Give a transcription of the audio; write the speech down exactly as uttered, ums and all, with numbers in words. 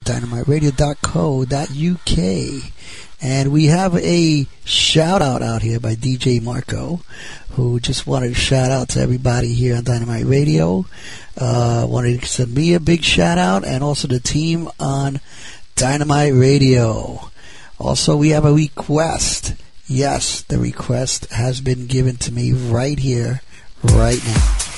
dynamite radio dot co dot U K. And we have a shout out out here by D J Marco, who just wanted to shout out to everybody here on Dynamite Radio. Uh, wanted to send me a big shout out, and also the team on Dynamite Radio. Also, we have a request. Yes, the request has been given to me right here, right now.